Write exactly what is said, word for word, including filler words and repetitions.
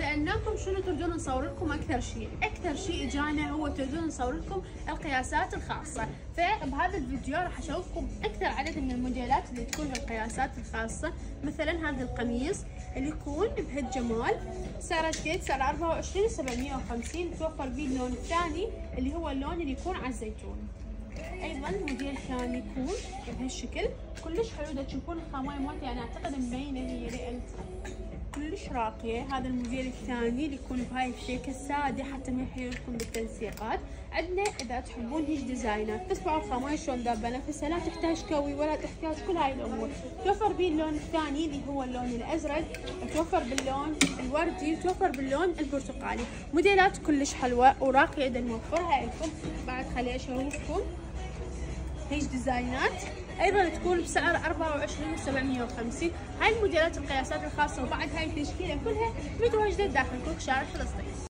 سألناكم شنو تريدون نصور لكم أكثر شيء، أكثر شيء إجانا هو تريدون نصور لكم القياسات الخاصة، فبهذا الفيديو راح أشوفكم أكثر عدد من الموديلات اللي تكون القياسات الخاصة. مثلا هذا القميص اللي يكون بهالجمال سعره قد؟ سعره أربعة وعشرين سبعمية وخمسين، توفر به اللون الثاني اللي هو اللون اللي يكون على الزيتون. ايضا موديل ثاني يكون بهالشكل كلش حلو، دا تشوفون الخامات مالته يعني اعتقد مبينه هي لان كلش راقيه. هذا الموديل الثاني اللي يكون بهاي الشكل ساده حتى ما يحيركم بالتنسيقات. عندنا اذا تحبون هيج ديزاينات تسمعوا الخامات شلون دابه نفسها، لا تحتاج كوي ولا تحتاج كل هاي الامور. توفر به اللون الثاني اللي هو اللون الازرق، توفر باللون الوردي، توفر باللون البرتقالي. موديلات كلش حلوه وراقيه اذا نوفرها لكم. بعد خلي اشوفكم هيج ديزاينات ايضا تكون بسعر أربعة وعشرين سبعمية وخمسين. هاي الموديلات القياسات الخاصه وبعد هاي التشكيله كلها متواجده داخل كوك شارع فلسطين.